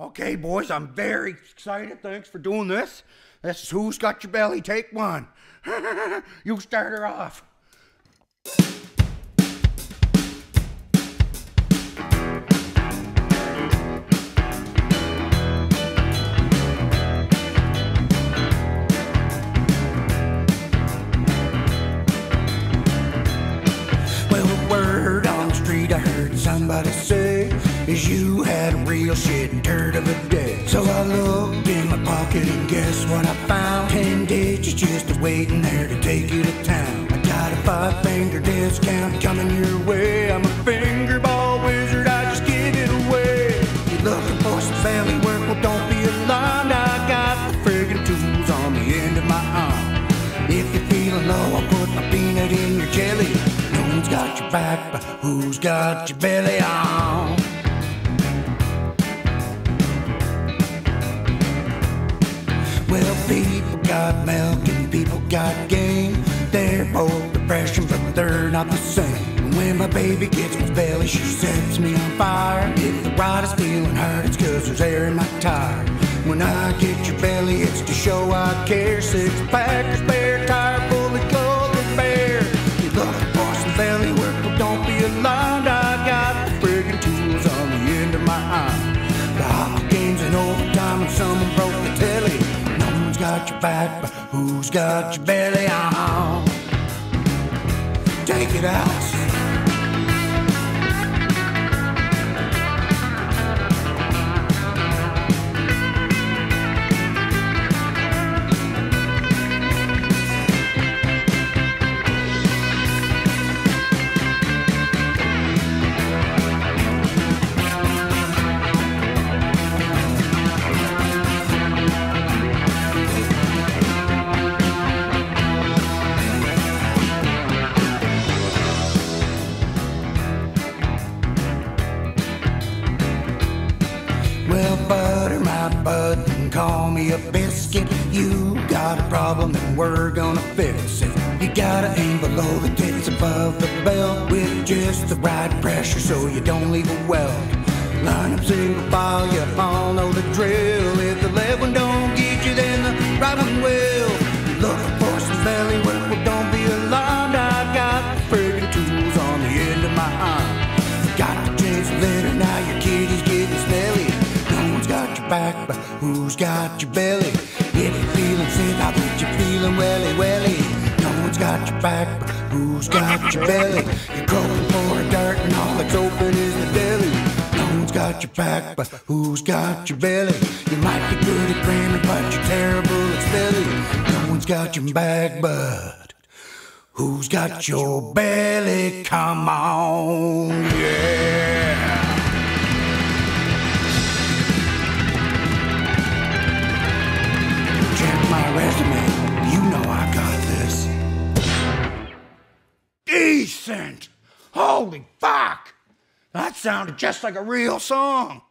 Okay, boys, I'm very excited. Thanks for doing this. This is Who's Got Your Belly, take one. You start her off. Well, the word on the street I heard somebody say is you had a real shit turd of a day. So I looked in my pocket and guess what I found? 10 digits just waiting there to take you to town. I got a 5-finger discount coming your way. I'm a fingerball wizard, I just give it away. You looking for some belly work? Well, don't be alarmed. I got the friggin' tools on the end of my arm. If you're feeling low, I'll put my peanut in your jelly. No one's got your back, but who's got your belly on? Well, people got milk and people got game. They're both refreshing, but they're not the same. When my baby gets my belly, she sets me on fire. If the ride is feeling hard, it's 'cause there's air in my tire. When I get your belly, it's to show I care. 6-pack, spare tire, fully clothed and bare. You looking for some belly work? Well, don't be alarmed. I got the friggin' tools on the end of my arm. The hockey game's in overtime and someone broke the telly. Got your back, but who's got your belly on? Take it out. Well, butter my butt and call me a biscuit. You got a problem and we're gonna fix it. You gotta aim below the tits, above the belt, with just the right pressure so you don't leave a welt. Line up single file, you all know the drill. If the left one don't get you, then the right one will. Looking for some belly work? Well, don't be alarmed. I got the friggin' tools on the end of my arm. Got to change the litter, now your kitty's getting smelly. Got your back, but who's got your belly? If you're feeling sick, I'll get you feeling welly welly. No one's got your back, but who's got your belly? You're groping for a dart and all that's open is the deli. No one's got your back, but who's got your belly? You might be good at grammar, but you're terrible at spelling. No one's got your back, but who's got your belly? Come on, yeah. My resume, you know I got this. Decent! Holy fuck! That sounded just like a real song.